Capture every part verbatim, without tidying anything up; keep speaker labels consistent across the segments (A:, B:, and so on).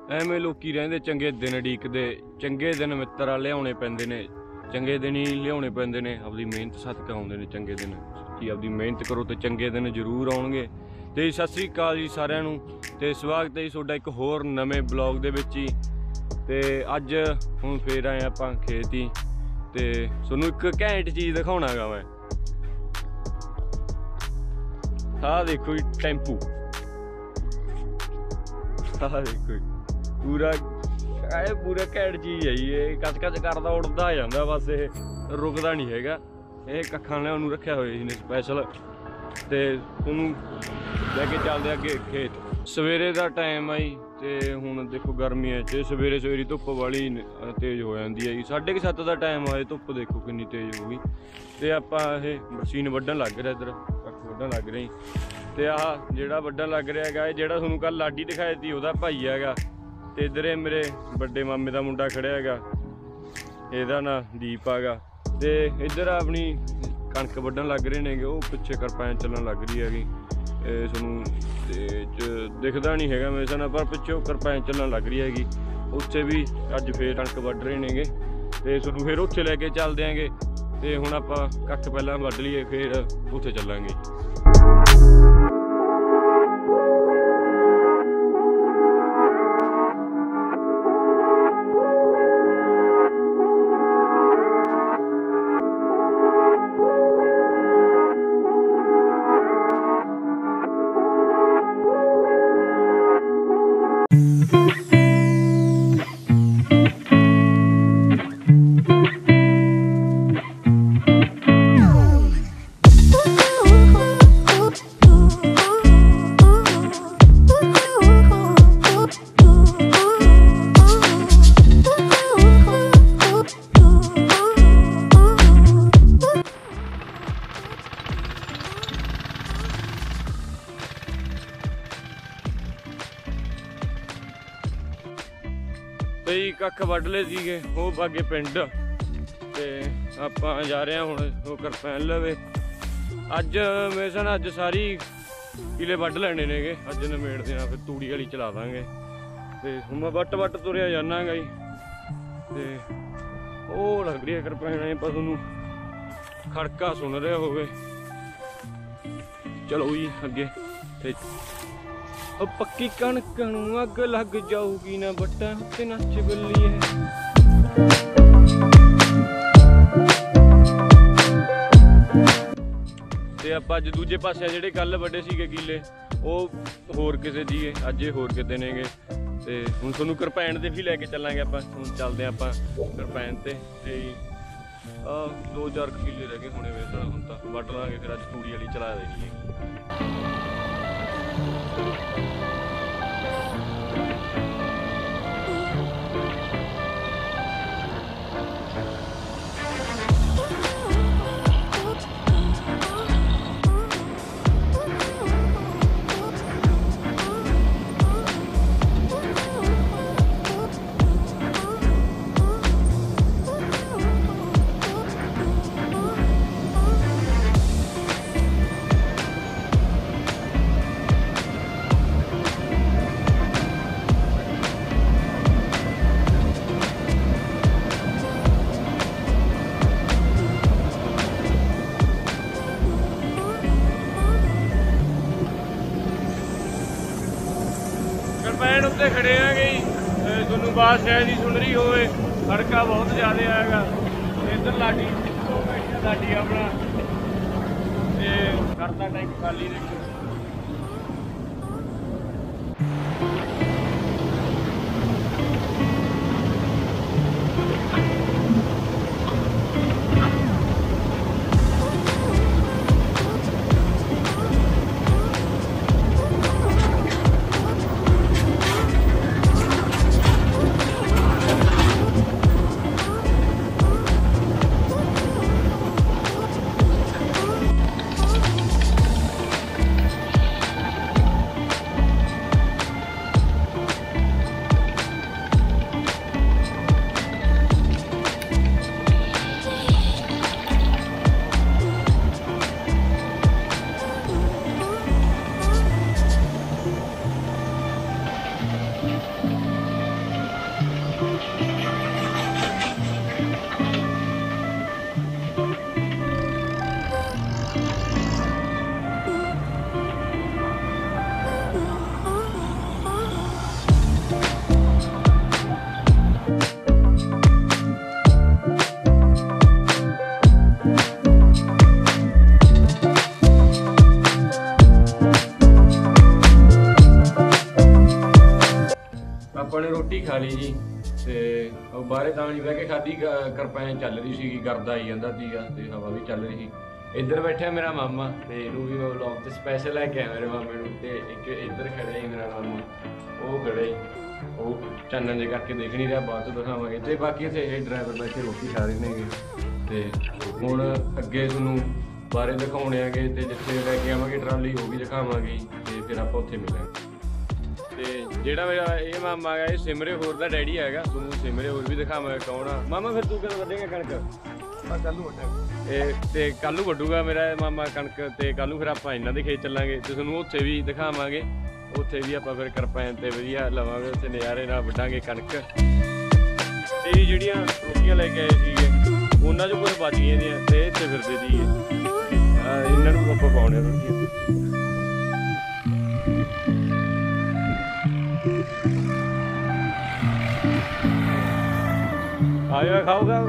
A: ਐਵੇਂ ਲੋਕੀ ਰਹਿੰਦੇ ਚੰਗੇ ਦਿਨ ਉਡੀਕਦੇ, ਚੰਗੇ ਦਿਨ ਮਿੱਤਰ ਲਿਆਉਣੇ ਪੈਂਦੇ ਨੇ, ਚੰਗੇ ਦਿਨ ਹੀ ਲਿਆਉਣੇ ਪੈਂਦੇ ਨੇ। ਆਪਦੀ ਮਿਹਨਤ ਸਦਕਾ ਆਉਂਦੇ ਨੇ ਚੰਗੇ ਦਿਨ। ਕਿ ਆਪਦੀ ਮਿਹਨਤ ਕਰੋ ਤੇ ਚੰਗੇ ਦਿਨ ਜ਼ਰੂਰ ਆਉਣਗੇ। ਤੇ ਸਤਿ ਸ੍ਰੀ ਅਕਾਲ ਜੀ ਸਾਰਿਆਂ ਨੂੰ, ਤੇ ਸਵਾਗਤ ਹੈ ਜੀ ਤੁਹਾਡਾ ਇੱਕ ਹੋਰ ਨਵੇਂ ਬਲੌਗ ਦੇ ਵਿੱਚ ਹੀ। ਤੇ ਅੱਜ ਹੁਣ ਫੇਰ ਆਏ ਆਪਾਂ ਖੇਤ ਹੀ, ਤੇ ਤੁਹਾਨੂੰ ਇੱਕ ਘੈਂਟ ਚੀਜ਼ ਦਿਖਾਉਣਾ ਗਾ ਮੈਂ। ਆਹ ਦੇਖੋ ਜੀ ਟੈਂਪੂ, ਆਹ ਦੇਖੋ ਜੀ ਪੂਰਾ ਇਹ ਪੂਰਾ ਘੈਂਟ ਚੀਜ਼ ਹੈ ਜੀ। ਇਹ ਕੱਚ ਕੱਚ ਕਰਦਾ ਉੱਡਦਾ ਜਾਂਦਾ, ਬਸ ਇਹ ਰੁਕਦਾ ਨਹੀਂ ਹੈਗਾ। ਇਹ ਕੱਖਾਂ ਨੇ ਉਹਨੂੰ ਰੱਖਿਆ ਹੋਇਆ ਜੀ ਨੇ ਸਪੈਸ਼ਲ। ਤੇ ਉਹਨੂੰ ਲੈ ਕੇ ਚੱਲਦੇ ਅੱਗੇ ਖੇਤ। ਸਵੇਰੇ ਦਾ ਟਾਈਮ ਆ ਜੀ, ਤੇ ਹੁਣ ਦੇਖੋ ਗਰਮੀਆਂ 'ਚ ਸਵੇਰੇ ਸਵੇਰੇ ਧੁੱਪ ਵਾਲੀ ਤੇਜ਼ ਹੋ ਜਾਂਦੀ ਹੈ ਜੀ। ਸਾਢੇ ਕੁ ਸੱਤ ਦਾ ਟਾਈਮ ਆ, ਧੁੱਪ ਦੇਖੋ ਕਿੰਨੀ ਤੇਜ਼ ਹੋ ਗਈ। ਤੇ ਆਪਾਂ ਇਹ ਮਸ਼ੀਨ ਵੱਢਣ ਲੱਗ ਰਿਹਾ, ਇੱਧਰ ਕੱਖ ਵੱਢਣ ਲੱਗ ਰਿਹਾ ਜੀ। ਤੇ ਆਹ ਜਿਹੜਾ ਵੱਢਣ ਲੱਗ ਰਿਹਾ ਹੈਗਾ, ਇਹ ਜਿਹੜਾ ਤੁਹਾਨੂੰ ਕੱਲ੍ਹ ਲਾਡੀ ਦਿਖਾਇਆ ਸੀ ਉਹਦਾ ਭਾਈ ਹੈਗਾ। ਤੇ ਇੱਧਰ ਇਹ ਮੇਰੇ ਵੱਡੇ ਮਾਮੇ ਦਾ ਮੁੰਡਾ ਖੜਿਆ ਹੈਗਾ, ਇਹਦਾ ਨਾਂ ਦੀਪ ਹੈਗਾ। ਤੇ ਇੱਧਰ ਆਪਣੀ ਕਣਕ ਵੱਢਣ ਲੱਗ ਰਹੇ ਨੇਗੇ, ਉਹ ਪਿੱਛੇ ਕਰਪੈਨ ਚੱਲਣ ਲੱਗ ਰਹੀ ਹੈਗੀ। ਇਹ ਤੁਹਾਨੂੰ ਤੇ ਦਿਖਦਾ ਨਹੀਂ ਹੈਗਾ ਮੇਰੇ ਨਾਲ, ਪਰ ਪਿੱਛੇ ਕਰਪੈਨ ਚੱਲਣ ਲੱਗ ਰਹੀ ਹੈਗੀ। ਉੱਥੇ ਵੀ ਅੱਜ ਫੇਰ ਕਣਕ ਵੱਢ ਰਹੇ ਨੇਗੇ, ਤੇ ਤੁਹਾਨੂੰ ਫਿਰ ਉੱਥੇ ਲੈ ਕੇ ਚੱਲ ਦਿਆਂਗੇ। ਤੇ ਹੁਣ ਆਪਾਂ ਕੱਖ ਪਹਿਲਾਂ ਵੱਢ ਲਈਏ, ਫਿਰ ਉੱਥੇ ਚੱਲਾਂਗੇ। ਤੇ ਕੱਖ ਵੱਢ ਲਏ ਸੀਗੇ, ਉਹ ਅੱਗੇ ਪਿੰਡ। ਤੇ ਆਪਾਂ ਜਾ ਰਹੇ ਹਾਂ ਹੁਣ ਉਹ ਕਰਪੈਨ ਲਵੇ। ਅੱਜ ਮੇਰੇ ਸਾਨ ਅੱਜ ਸਾਰੀ ਕਿਲੇ ਵੱਢ ਲੈਣੇ ਨੇਗੇ, ਅੱਜ ਨਿਬੇੜ ਦੇਣਾ, ਫਿਰ ਤੂੜੀ ਵਾਲੀ ਚਲਾ ਦਾਂਗੇ। ਤੇ ਹੁਣ ਮੈਂ ਵੱਟ ਵੱਟ ਤੁਰਿਆ ਜਾਨਾ ਗਾ ਜੀ। ਤੇ ਉਹ ਲੱਗ ਰਹੀ ਹੈ ਕਰਪੈਨ, ਐ ਪਰ ਤੁਹਾਨੂੰ ਖੜਕਾ ਸੁਣ ਰਿਹਾ ਹੋਵੇ। ਚਲੋ ਜੀ ਅੱਗੇ। ਤੇ ਉਹ ਪੱਕੀ ਕਣਕ ਨੂੰ ਅੱਗ ਲੱਗ ਜਾਊਗੀ ਨਾ, ਵੱਟਾਂ ਉੱਤੇ ਨੱਚ ਬੱਲੀਏ। ਤੇ ਆਪਾਂ ਅੱਜ ਦੂਜੇ ਪਾਸੇ ਜਿਹੜੇ ਕੱਲ ਵੱਡੇ ਸੀਗੇ ਕਿੱਲੇ, ਉਹ ਹੋਰ ਕਿਸੇ ਦੀ, ਅੱਜ ਇਹ ਹੋਰ ਕਿਤੇ ਨੇਗੇ। ਤੇ ਹੁਣ ਤੁਹਾਨੂੰ ਕਰਪੈਨ ਤੇ ਵੀ ਲੈ ਕੇ ਚੱਲਾਂਗੇ ਆਪਾਂ। ਹੁਣ ਚੱਲਦੇ ਹਾਂ ਆਪਾਂ ਕਰਪੈਨ ਤੇ। ਤੇ ਆਹ ਦੋ ਚਾਰ ਕਿੱਲੇ ਰਹਿ ਗਏ ਹੁਣੇ ਵੇਸਣ, ਹੁਣ ਤਾਂ ਵੱਢ ਲਾਂਗੇ, ਫਿਰ ਅੱਜ ਤੂੜੀ ਵਾਲੀ ਚਲਾ ਦੇਣੀ ਹੈ। ਕਰਪੈਨ ਉੱਤੇ ਖੜੇ ਆ ਗਈ, ਤੁਹਾਨੂੰ ਬਾਤ ਸ਼ਾਇਦ ਹੀ ਸੁਣ ਰਹੀ ਹੋਵੇ। ਖੜਕਾ ਬਹੁਤ ਜ਼ਿਆਦਾ ਆਏਗਾ। ਇੱਧਰ ਲਾਡੀ ਲਾਡੀ ਆਪਣਾ ਤੇ ਕਰਦਾ ਟੈਂਕ ਖਾਲੀ ਦੇਖੋ। ਆਪਾਂ ਨੇ ਰੋਟੀ ਖਾ ਲਈ ਜੀ ਤੇ ਉਹ ਬਾਹਰੇ ਤਾਂ ਨਹੀਂ ਬਹਿ ਕੇ ਖਾਧੀ, ਕਰਪੈਨ ਚੱਲ ਰਹੀ ਸੀਗੀ, ਗਰਦਾ ਆਈ ਜਾਂਦਾ ਸੀਗਾ ਤੇ ਹਵਾ ਵੀ ਚੱਲ ਰਹੀ ਸੀ। ਇੱਧਰ ਬੈਠਿਆ ਮੇਰਾ ਮਾਮਾ ਤੇ ਇਹਨੂੰ ਵੀ ਮੈਂ ਵਲੌਗ ਤੇ ਸਪੈਸ਼ਲ ਲੈ ਕੇ ਆਇਆ ਮੇਰੇ ਮਾਮੇ ਨੂੰ। ਤੇ ਇੱਕ ਇੱਧਰ ਖੜਿਆ ਹੀ ਮੇਰਾ ਮਾਮਾ, ਉਹ ਖੜਿਆ ਹੀ, ਉਹ ਚਾਨਣ ਜੇ ਕਰਕੇ ਦੇਖ ਨਹੀਂ ਰਿਹਾ, ਬਾਅਦ 'ਚ ਦਿਖਾਵਾਂਗੇ। ਤੇ ਬਾਕੀ ਇੱਥੇ ਇਹ ਡਰਾਈਵਰ ਬੈਠੇ ਰੋਟੀ ਖਾ ਰਹੇ ਨੇਗੇ ਤੇ ਹੁਣ ਅੱਗੇ ਤੁਹਾਨੂੰ ਬਾਰੇ ਦਿਖਾਉਣੇ ਆਗੇ ਤੇ ਜਿੱਥੇ ਲੈ ਕੇ ਆਵਾਂਗੇ ਟਰਾਲੀ ਉਹ ਵੀ ਦਿਖਾਵਾਂਗੇ ਤੇ ਫਿਰ ਆਪਾਂ ਉੱਥੇ ਮਿਲਾਂਗੇ। ਤੇ ਜਿਹੜਾ ਮੇਰਾ ਇਹ ਮਾਮਾ ਹੈਗਾ ਇਹ ਸਿਮਰੇ ਹੋਰ ਦਾ ਡੈਡੀ ਹੈਗਾ, ਤੁਹਾਨੂੰ ਸਿਮਰੇ ਹੋਰ ਵੀ ਦਿਖਾਵਾਂਗੇ ਕੌਣ ਆ। ਮਾਮਾ ਫਿਰ ਤੂੰ ਕਦੋਂ ਵੱਢੇਂਗਾ ਕਣਕ? ਕੱਲ੍ਹ ਨੂੰ ਵੱਢਾਂਗੇ। ਇਹ ਤੇ ਕੱਲ੍ਹ ਨੂੰ ਵੱਢੂਗਾ ਮੇਰਾ ਮਾਮਾ ਕਣਕ ਤੇ ਕੱਲ੍ਹ ਨੂੰ ਫਿਰ ਆਪਾਂ ਇਹਨਾਂ ਦੇ ਖੇਤ ਚੱਲਾਂਗੇ ਤੇ ਤੁਹਾਨੂੰ ਉੱਥੇ ਵੀ ਦਿਖਾਵਾਂਗੇ। ਉੱਥੇ ਵੀ ਆਪਾਂ ਫਿਰ ਕਰਪੈਨ ਤੇ ਵਧੀਆ ਲਵਾਂਗੇ, ਉੱਥੇ ਨਜ਼ਾਰੇ ਨਾਲ ਵੱਢਾਂਗੇ ਕਣਕ। ਤੇ ਜਿਹੜੀਆਂ ਰੋਟੀਆਂ ਲੈ ਕੇ ਆਏ ਸੀਗੇ ਉਹਨਾਂ 'ਚੋਂ ਕੁਝ ਬਚ ਗਈਆਂ ਦੀਆਂ ਤੇ ਇੱਥੇ ਫਿਰਦੇ ਸੀਗੇ, ਇਹਨਾਂ ਨੂੰ ਆਪਾਂ ਪਾਉਣੇ ਰੋਟੀਆਂ। ਆਇਆ ਖਾਊਗਾ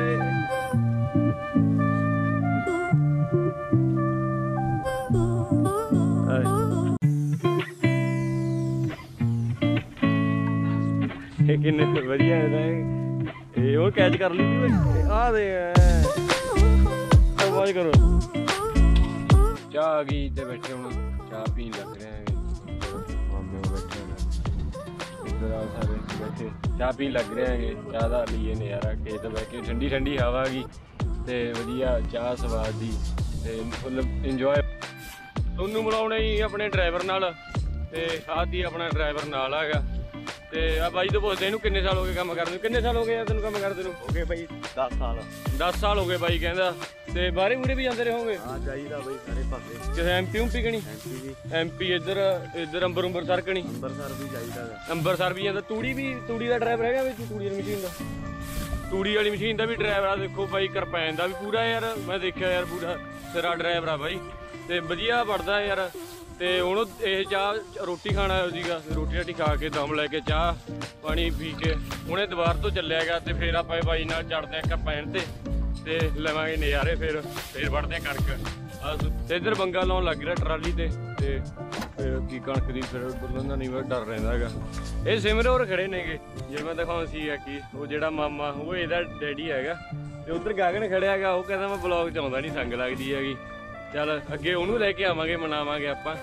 A: ਇਹ ਕਿੰਨੇ ਵਧੀਆ ਇਹ ਉਹ ਕੈਚ ਕਰ ਲਈ ਸੀ ਆ ਦੇ ਆਵਾਜ਼ ਕਰੋ। ਚਾਹ ਆ ਗਈ ਤੇ ਬੈਠੇ ਹੁਣ ਚਾਹ ਪੀਣ ਲੱਗ ਰਹੇ ਹੈਗੇ, ਮਾਮੇ ਬੈਠੇ ਇੱਧਰ ਆ ਸਾਰੇ ਬੈਠੇ ਚਾਹ ਪੀਣ ਲੱਗ ਰਹੇ ਹੈਗੇ। ਚਾਹ ਦਾ ਲਈਏ ਨਜ਼ਾਰਾ, ਖੇਤ ਬਹਿ ਕੇ ਠੰਡੀ ਠੰਡੀ ਹਵਾ ਗਈ ਤੇ ਵਧੀਆ ਚਾਹ ਸਵਾਦ ਦੀ ਤੇ ਫੁੱਲ ਇੰਜੋਏ। ਤੁਹਾਨੂੰ ਮਿਲਾਉਣਾ ਹੀ ਆਪਣੇ ਡਰਾਈਵਰ ਨਾਲ ਤੇ ਆਹ ਦੀ ਆਪਣਾ ਡਰਾਈਵਰ ਨਾਲ ਹੈਗਾ ਤੇ ਆ ਬਾਈ ਤੋਂ ਪੁੱਛਦੇ ਇਹਨੂੰ ਕਿੰਨੇ ਸਾਲ ਹੋ ਗਏ ਕੰਮ ਕਰਦੇ ਨੂੰ? ਕਿੰਨੇ ਸਾਲ ਹੋ ਗਏ ਆ ਤੈਨੂੰ ਕੰਮ ਕਰਦੇ ਨੂੰ?
B: ਹੋ ਗਏ ਬਾਈ ਦਸ ਸਾਲ।
A: ਦਸ ਸਾਲ ਹੋ ਗਏ ਬਾਈ ਕਹਿੰਦਾ। ਤੇ ਬਾਹਰੇ ਬੂਰੇ ਵੀ ਜਾਂਦੇ ਰਹੋਗੇ?
B: ਹਾਂ ਜਾਈਦਾ ਬਾਈ ਸਾਰੇ ਪਾਸੇ।
A: ਕਿਸੇ ਐਮਪੀ ਉਮਪੀ ਕਣੀ?
B: ਐਮਪੀ ਵੀ।
A: ਐਮਪੀ ਇੱਧਰ ਇੱਧਰ ਅੰਬਰ ਅੰਬਰਸਰ ਕਣੀ?
B: ਅੰਬਰਸਰ ਵੀ ਜਾਈਦਾ।
A: ਅੰਬਰਸਰ ਵੀ ਜਾਂਦਾ। ਤੂੜੀ ਵੀ ਤੂੜੀ ਦਾ ਡਰਾਈਵਰ ਹੈਗਾ ਵੀ ਤੂੜੀ ਵਾਲੀ ਮਸ਼ੀਨ ਦਾ? ਤੂੜੀ ਵਾਲੀ ਮਸ਼ੀਨ ਦਾ ਵੀ ਡਰਾਈਵਰ ਆ। ਦੇਖੋ ਬਾਈ ਕਰਪੈਨ ਦਾ ਵੀ ਪੂਰਾ ਯਾਰ, ਮੈਂ ਦੇਖਿਆ ਯਾਰ ਪੂਰਾ ਸਿਰਾ ਡਰਾਈਵਰ ਆ ਬਾਈ ਤੇ ਵਧੀਆ ਵੜਦਾ ਯਾਰ। ਤੇ ਹੁਣ ਇਹ ਚਾਹ ਰੋਟੀ ਖਾਣ ਆਇਆ ਸੀਗਾ, ਰੋਟੀ ਰਾਟੀ ਖਾ ਕੇ ਦਮ ਲੈ ਕੇ ਚਾਹ ਪਾਣੀ ਪੀ ਕੇ ਹੁਣੇ ਦੁਬਾਰ ਤੋਂ ਚੱਲਿਆ ਗਾ ਤੇ ਫਿਰ ਆਪਾਂ ਬਾਈ ਨਾਲ ਚੜਦੇ ਆ ਕਰਪੈਨ ਤੇ ਤੇ ਲਵਾਂਗੇ ਨਜ਼ਾਰੇ। ਫਿਰ ਫਿਰ ਵੜਦੇ ਆ ਕਣਕ ਤੇ ਇੱਧਰ ਬੰਗਾ ਲਾਉਣ ਲੱਗ ਰਿਹਾ ਟਰਾਲੀ ਤੇ ਤੇ ਫਿਰ ਕੀ ਕਣਕ ਦੀ ਫਿਰ ਬੁੱਲਣ ਦਾ ਨਹੀਂ ਡਰ ਰਹਿੰਦਾ ਹੈਗਾ। ਇਹ ਸਿਮਰੇ ਹੋਰ ਖੜੇ ਨੇਗੇ ਜੇ ਮੈਂ ਦਿਖਾਉਂ ਸੀ ਆ ਕਿ ਉਹ ਜਿਹੜਾ ਮਾਮਾ ਉਹ ਇਹਦਾ ਡੈਡੀ ਹੈਗਾ ਤੇ ਉੱਧਰ ਗਾਗਨ ਖੜਿਆ ਹੈਗਾ। ਉਹ ਕਹਿੰਦਾ ਮੈਂ ਬਲੌਗ 'ਚ ਆਉਂਦਾ ਨਹੀਂ, ਸੰਗ ਲੱਗਦੀ ਹੈਗੀ। ਚੱਲ ਅੱਗੇ ਉਹਨੂੰ ਲੈ ਕੇ ਆਵਾਂਗੇ, ਮਨਾਵਾਂਗੇ ਆਪਾਂ।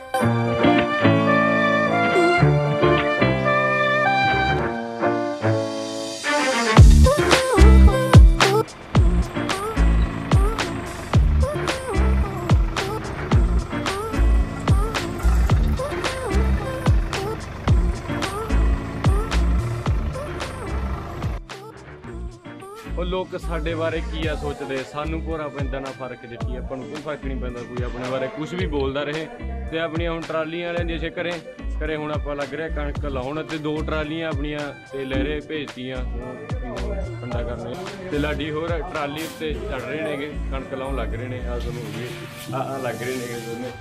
A: ਉਹ ਲੋਕ ਸਾਡੇ ਬਾਰੇ ਕੀ ਆ ਸੋਚਦੇ, ਸਾਨੂੰ ਭੋਰਾ ਪੈਂਦਾ ਨਾ ਫਰਕ ਜਿੱਤੀ ਆਪਾਂ ਨੂੰ ਕੋਈ ਫਰਕ ਨਹੀਂ ਪੈਂਦਾ। ਕੋਈ ਆਪਣੇ ਬਾਰੇ ਕੁਝ ਵੀ ਬੋਲਦਾ ਰਹੇ ਤੇ ਆਪਣੀਆਂ ਹੁਣ ਟਰਾਲੀਆਂ ਵਾਲਿਆਂ ਦੀ ਕਰੇ ਕਰੇ ਹੁਣ ਆਪਾਂ ਲੱਗ ਰਿਹਾ ਕਣਕ ਲਾਉਣ ਤੇ ਦੋ ਟਰਾਲੀਆਂ ਆਪਣੀਆਂ ਤੇ ਲਹਿਰੇ ਭੇਜਤੀਆਂ ਠੰਡਾ ਕਰਨੇ ਤੇ ਲਾਡੀ ਹੋਰ ਟਰਾਲੀ ਉੱਤੇ ਚੜ ਰਹੇ ਨੇਗੇ, ਕਣਕ ਲਾਉਣ ਲੱਗ ਰਹੇ ਨੇ। ਆ ਤੁਹਾਨੂੰ ਹੋਗੇ ਆ ਲੱਗ ਰਹੇ ਨੇਗੇ ਦੋਨੇ।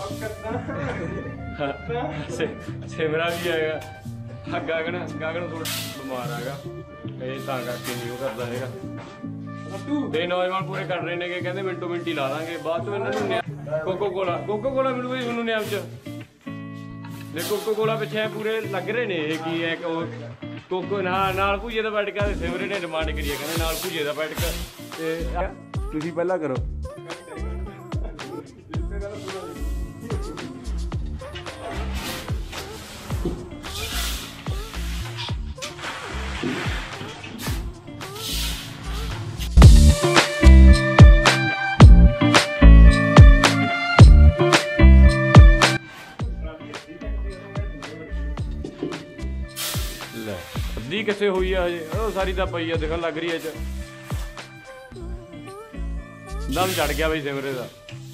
A: ਸਿਮਰਾ ਵੀ ਹੈਗਾ, ਗਾਗਨ ਗਾਗਨ ਥੋੜਾ ਬਿਮਾਰ ਹੈਗਾ ਇਹ ਤਾਂ ਕਰਕੇ ਨਹੀਂ ਉਹ ਕਰਦਾ ਹੈਗਾ। ਤੇ ਨੌਜਵਾਨ ਪੂਰੇ ਕਰ ਰਹੇ ਨੇਗੇ, ਕਹਿੰਦੇ ਮਿੰਟੋ ਮਿੰਟ ਹੀ ਲਾ ਦਾਂਗੇ। ਬਾਅਦ ਚੋਂ ਇਹਨਾਂ ਨੂੰ ਕੋਕੋ ਕੋਲਾ ਕੋਕੋ ਕੋਲਾ ਮਿਲੂਗਾ ਜੀ ਤੁਹਾਨੂੰ ਨਿਆਮ 'ਚ। ਦੇ ਕੋਕੋ ਕੋਲਾ ਪਿੱਛੇ ਪੂਰੇ ਲੱਗ ਰਹੇ ਨੇ। ਇਹ ਕੀ ਹੈ ਉਹ ਕੋਕੋ ਨਾਲ ਨਾਲ ਭੂਜੇ ਦਾ ਬੈਠਕਾ ਤੇ ਸਿਮਰੇ ਨੇ ਡਿਮਾਂਡ ਕਰੀ ਹੈ, ਕਹਿੰਦੇ ਨਾਲ ਭੂਜੇ ਦਾ ਬੈਠਕਾ। ਤੇ ਤੁਸੀਂ ਪਹਿਲਾਂ ਕਰੋ। ਅੱਧੀ ਕਿੱਥੇ ਹੋਈ ਆ ਹਜੇ, ਉਹ ਸਾਰੀ ਤਾਂ ਪਈ ਆ ਦਿਖਣ ਲੱਗ ਰਹੀ ਐ। ਚ ਦਮ ਚੜ ਗਿਆ ਬਈ ਸਿਮਰੇ ਦਾ।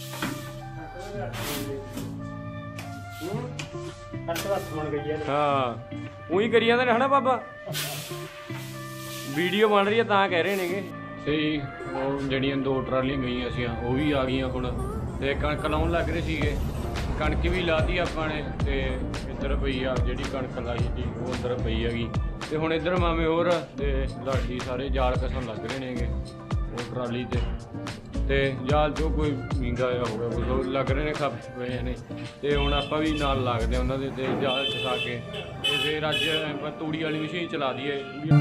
A: ਹਾਂ ਉਹੀ ਕਰੀ ਜਾਂਦੇ ਨੇ ਹਨਾ ਬਾਬਾ। ਵੀਡੀਓ ਬਣ ਰਹੀ ਹੈ ਤਾਂ ਕਹਿ ਰਹੇ ਨੇਗੇ। ਸਹੀ ਉਹ ਜਿਹੜੀਆਂ ਦੋ ਟਰਾਲੀਆਂ ਗਈਆਂ ਸੀ ਉਹ ਵੀ ਆ ਗਈਆਂ ਹੁਣ ਤੇ ਕਣਕ ਲਾਉਣ ਲੱਗ ਰਹੇ ਸੀਗੇ। ਕਣਕ ਵੀ ਲਾਤੀ ਆਪਾਂ ਨੇ ਤੇ ਇੱਧਰ ਪਈ ਆ ਜਿਹੜੀ ਕਣਕ ਲਾਈ ਸੀ ਉਹ ਅੰਦਰ ਪਈ ਹੈਗੀ। ਤੇ ਹੁਣ ਇੱਧਰ ਮਾਮੇ ਹੋਰ ਤੇ ਲਾਡੀ ਸਾਰੇ ਜਾਲ ਕਸਣ ਲੱਗ ਰਹੇ ਨੇਗੇ ਉਹ ਟਰਾਲੀ ਤੇ ਤੇ ਜਾਲ ਜੋ ਕੋਈ ਮੀਂਗਾ ਆ ਹੋ ਗਿਆ ਕੁਝ ਲੱਗ ਰਹੇ ਨੇ ਖੱਪ ਪਏ ਨੇ। ਤੇ ਹੁਣ ਆਪਾਂ ਵੀ ਨਾਲ ਲੱਗਦੇ ਉਹਨਾਂ ਦੇ ਤੇ ਜਾਲ ਚਸਾ ਕੇ ਇਹ फिर अज ਆਪਾਂ तूड़ी वाली मशीन चला दीए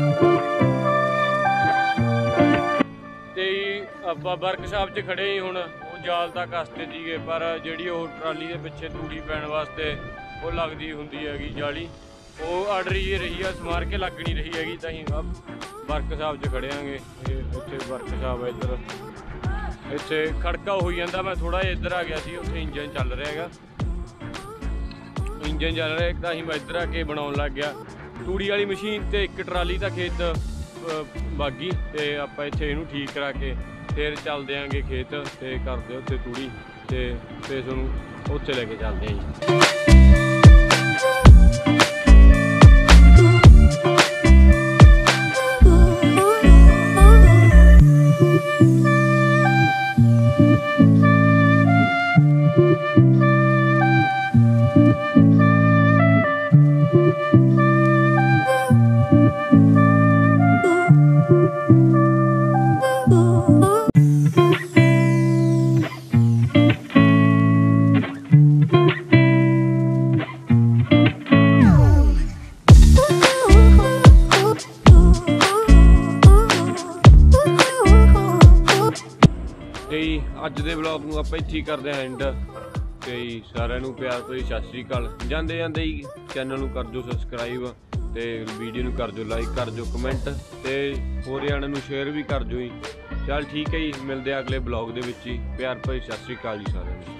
A: ਤੇ ਆਪਾਂ ਵਰਕਸ਼ਾਪ 'ਚ ਖੜੇ ਹੀ ਹੁਣ ਉਹ ਜਾਲ ਤਾਂ ਕੱਸਦੇ ਸੀਗੇ ਪਰ ਜਿਹੜੀ ਉਹ ਟਰਾਲੀ ਦੇ ਪਿੱਛੇ ਤੂੜੀ ਪੈਣ ਵਾਸਤੇ ਉਹ ਲੱਗਦੀ ਹੁੰਦੀ ਹੈਗੀ ਜਾਲੀ ਉਹ ਅੜ ਰਹੀ ਰਹੀ ਆ ਸਮਾਰ ਕੇ ਲੱਗ ਨਹੀਂ ਰਹੀ ਹੈਗੀ ਤਾਂ ਹੀ ਵਰਕਸ਼ਾਪ 'ਚ ਖੜਿਆਂਗੇ ਇੱਥੇ ਵਰਕਸ਼ਾਪ ਇੱਧਰ ਇੱਥੇ ਖੜਕਾ ਹੋਈ ਜਾਂਦਾ ਮੈਂ ਥੋੜਾ ਜਿਹਾ ਇੱਧਰ ਆ ਗਿਆ ਸੀ ਉੱਥੇ ਇੰਜਨ ਚੱਲ ਰਿਹਾ ਹੈਗਾ ਇੰਜਨ ਚੱਲ ਰਿਹਾ ਤਾਂ ਹੀ ਮੈਂ ਇੱਧਰ ਆ ਕੇ ਬਣਾਉਣ ਲੱਗ ਗਿਆ ਤੂੜੀ ਵਾਲੀ ਮਸ਼ੀਨ ਤੇ ਇੱਕ ਟਰਾਲੀ ਦਾ ਖੇਤ ਬਾਗੀ ਤੇ ਆਪਾਂ ਇੱਥੇ ਇਹਨੂੰ ਠੀਕ ਕਰਾ ਕੇ ਫਿਰ ਚੱਲਦੇ ਆਂਗੇ ਖੇਤ ਤੇ ਕਰਦੇ ਉੱਥੇ ਤੂੜੀ ਤੇ ਫਿਰ ਤੁਹਾਨੂੰ ਉੱਥੇ ਲੈ ਕੇ ਚੱਲਦੇ ਆਂ ਜੀ ਅੱਜ ਦੇ ਵਲੌਗ ਨੂੰ ਆਪਾਂ ਇੱਥੇ ਹੀ ਕਰਦੇ ਹਾਂ ਐਂਡ ਤੇ ਸਾਰਿਆਂ ਨੂੰ ਪਿਆਰ ਭਰੀ ਸਤਿ ਸ਼੍ਰੀ ਅਕਾਲ ਜਾਂਦੇ ਜਾਂਦੇ ਹੀ ਚੈਨਲ ਨੂੰ ਕਰ ਦਿਓ ਸਬਸਕ੍ਰਾਈਬ ਤੇ ਵੀਡੀਓ ਨੂੰ ਕਰ ਦਿਓ ਲਾਈਕ ਕਰ ਦਿਓ ਕਮੈਂਟ ਤੇ ਹੋਰ ਜਣਿਆਂ ਨੂੰ ਸ਼ੇਅਰ ਵੀ ਕਰ ਦਿਓ ਜੀ ਚੱਲ ਠੀਕ ਹੈ ਜੀ ਮਿਲਦੇ ਆ ਅਗਲੇ ਵਲੌਗ ਦੇ ਵਿੱਚ ਹੀ ਪਿਆਰ ਭਰੀ ਸਤਿ ਸ਼੍ਰੀ ਅਕਾਲ ਜੀ ਸਾਰਿਆਂ ਨੂੰ।